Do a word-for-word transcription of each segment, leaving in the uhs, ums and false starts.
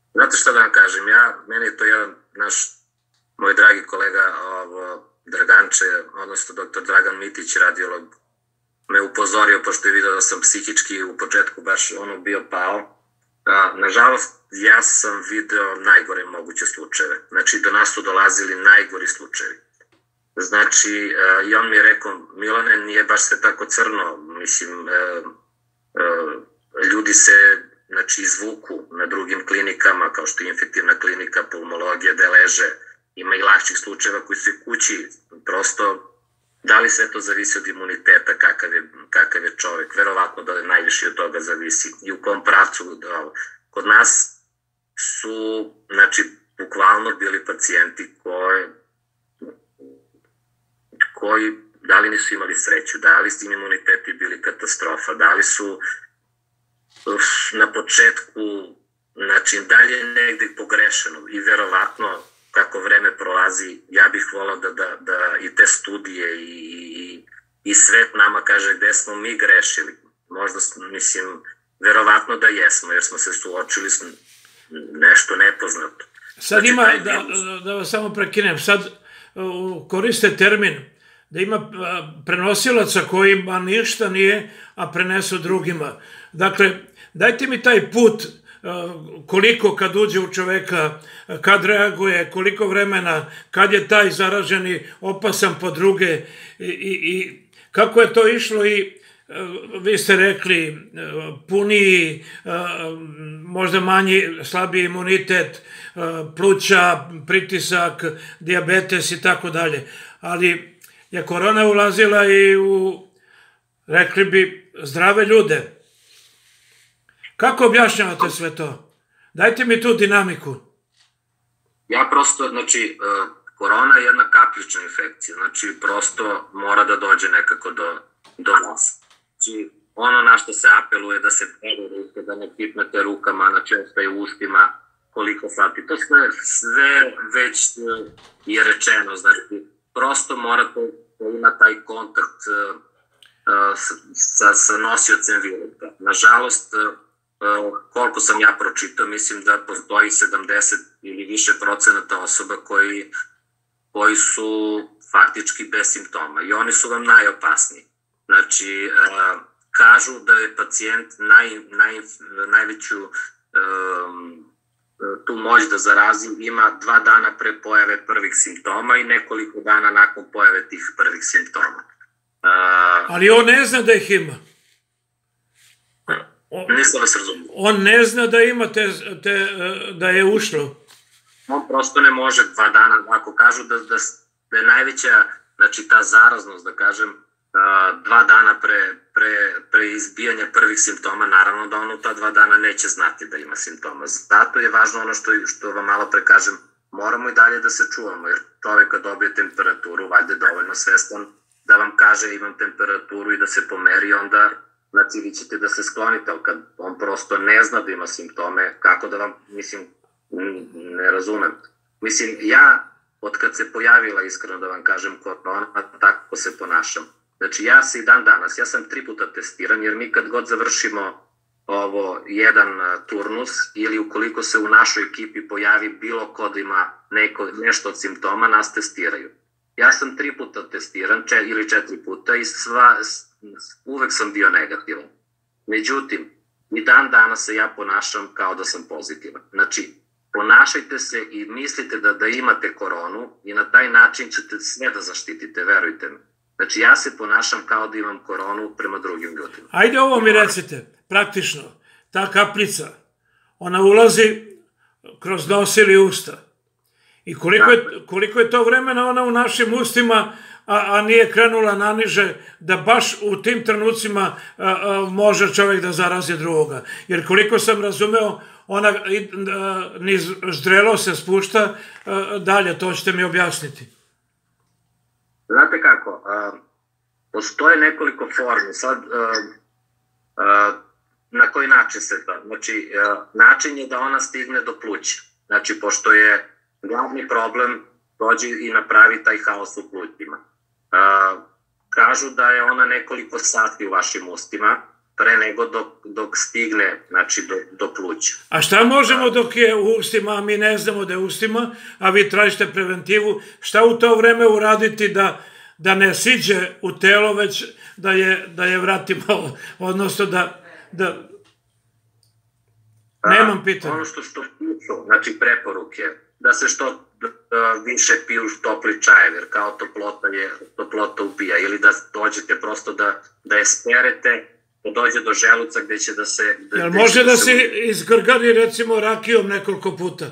Znate šta da vam kažem, ja, meni je to jedan naš, moj dragi kolega ovo, Draganče, odnosno doktor Dragan Mitić, radiolog, me upozorio, pošto je vidio da sam psihički u početku baš ono bio pao. A, nažalost, ja sam video najgore moguće slučajeve. Znači, do nas su dolazili najgori slučajevi. Znači, a, i on mi je rekao, Milane, nije baš sve tako crno, mislim, a, a, ljudi se, znači, izvuku na drugim klinikama, kao što je infektivna klinika, pulmologija, da leže, ima i lakših slučajeva koji su i kući, prosto, da li sve to zavisi od imuniteta, kakav je, kakav je čovek, verovatno da najviše od toga zavisi i u kom pravcu. Da, kod nas su, znači, bukvalno bili pacijenti koji, koji da li nisu imali sreću, da li su im imuniteti bili katastrofa, da li su na početku, znači, dalje negde pogrešeno i verovatno kako vreme prolazi, ja bih volao da, da, da i te studije i, i, i svet nama kaže gde smo mi grešili. Možda, mislim, verovatno da jesmo, jer smo se suočili s nešto nepoznato. Sad ima, da, da vas samo prekinem, sad koriste termin da ima prenosilaca kojima ništa nije, a prenesu drugima. Dakle, dajte mi taj put koliko kad uđe u čoveka, kad reaguje, koliko vremena, kad je taj zaraženi opasan po druge i, i, i kako je to išlo i vi ste rekli puniji, možda manji, slabiji imunitet, pluća, pritisak, dijabetes i tako dalje. Ali je korona ulazila i u, rekli bi, zdrave ljude. Kako objašnjavate sve to? Dajte mi tu dinamiku. Ja prosto, znači, korona je jedna kapljična infekcija, znači prosto mora da dođe nekako do, do nas. Znači, ono na što se apeluje da se peru ruke, da ne pipnete rukama, znači ostaje u ustima koliko sati. To sve, sve već je rečeno, znači prosto morate da ima taj kontakt sa, sa nosiocem virusa. Nažalost, koliko sam ja pročitao, mislim da postoji sedamdeset ili više procenata osoba koji, koji su faktički bez simptoma i oni su vam najopasniji. Znači, kažu da je pacijent naj, naj, najveću um, tu moć da zarazi ima dva dana pre pojave prvih simptoma i nekoliko dana nakon pojave tih prvih simptoma. Uh, Ali on ne zna da ih ima. On, Nisam vas razumio. On ne zna da ima te, te, da je ušlo. On prosto ne može dva dana, ako kažu da, da, da je najveća, znači ta zaraznost, da kažem, dva dana pre, pre, pre izbijanja prvih simptoma, naravno da on u ta dva dana neće znati da ima simptoma. Zato je važno ono što, što vam malo pre kažem, moramo i dalje da se čuvamo, jer čovek kad dobije temperaturu, valjda je dovoljno svestan da vam kaže imam temperaturu i da se pomeri, onda znači vi ćete da se sklonite, ali kad on prosto ne zna da ima simptome, kako da vam, mislim, ne razumem. Mislim, ja, od kad se pojavila, iskreno da vam kažem, korona, tako se ponašam. Znači, ja se i dan danas, ja sam tri puta testiran, jer mi kad god završimo ovo, jedan turnus, ili ukoliko se u našoj ekipi pojavi bilo ko da ima neko, nešto od simptoma, nas testiraju. Ja sam tri puta testiran, če, ili četiri puta i sva, uvek sam bio negativan. Međutim, i dan danas se ja ponašam kao da sam pozitivan. Znači, ponašajte se i mislite da, da imate koronu i na taj način ćete sve da zaštitite, verujte mi. Znači, ja se ponašam kao da imam koronu prema drugim ljudima. Ajde ovo mi recite, praktično, ta kaplica, ona ulazi kroz nos ili usta. I koliko je, koliko je to vremena ona u našim ustima, a, a nije krenula naniže, da baš u tim trenucima a, a, može čovjek da zarazi drugoga. Jer koliko sam razumeo, ona a, niz ždrelo se spušta a, dalje, to ćete mi objasniti. Znate kako, uh, postoje nekoliko formi, sad uh, uh, na koji način se to, znači uh, način je da ona stigne do pluća, znači pošto je glavni problem dođe i napravi taj haos u plućima. Uh, kažu da je ona nekoliko sati u vašim ustima, pre nego dok, dok stigne, znači, do, do pluća. A šta možemo dok je u ustima, a mi ne znamo da je u ustima, a vi tražite preventivu, šta u to vreme uraditi da, da ne siđe u telo, već da je, da je vratimo, odnosno da... da... Nemam pitanja. Ono što što pišu, znači preporuke, da se što više piju topli čajev, jer kao toplota je, toplota ubija, ili da dođete prosto da, da je sperete, da dođe do želuca gde će da se... Da, Jel može da se izgrgari recimo rakijom nekoliko puta?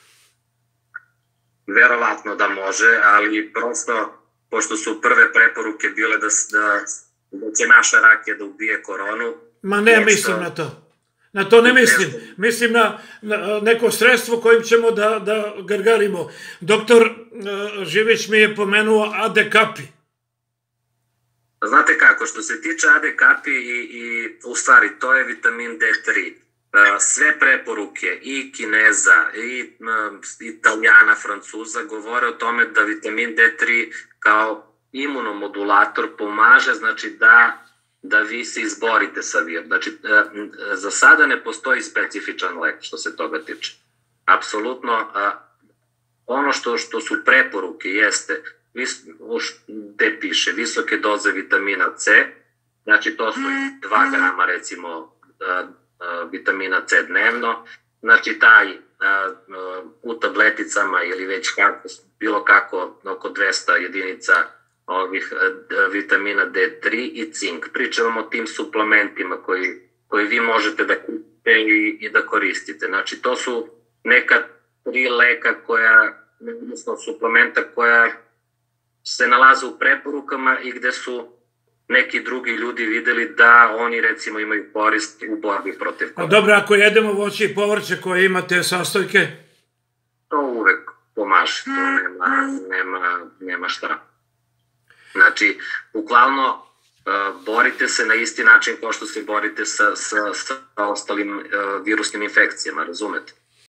Verovatno da može, ali prosto, pošto su prve preporuke bile da, da, da će naša rakija da ubije koronu... Ma ne nešto... mislim na to. Na to ne mislim. Mislim na, na neko sredstvo kojim ćemo da, da gargarimo. Doktor uh, Živić mi je pomenuo A D Kapi. Znate kako, što se tiče A D Kapi i, i u stvari to je vitamin D tri. Uh, sve preporuke i Kineza, i uh, Italijana, Francuza govore o tome da vitamin D tri kao imunomodulator pomaže, znači da da vi se izborite sa virom. Znači, za sada ne postoji specifičan lek što se toga tiče. Apsolutno, ono što, što su preporuke jeste, gde piše, visoke doze vitamina C, znači to su dva grama recimo vitamina C dnevno, znači taj u tableticama ili već kako, bilo kako oko dvesta jedinica ovih vitamina D tri i cink. Pričamo o tim suplementima koji, koji vi možete da kupite i, i da koristite. Znači, to su neka tri leka koja, odnosno suplementa koja se nalaze u preporukama i gde su neki drugi ljudi videli da oni recimo imaju korist u borbi protiv korona. Dobro, ako jedemo voće i povrće koje ima te sastojke? To uvek pomaže, to nema, nema, nema šta. Znači, bukvalno uh, borite se na isti način kao što se borite sa, sa, sa ostalim uh, virusnim infekcijama, razumete?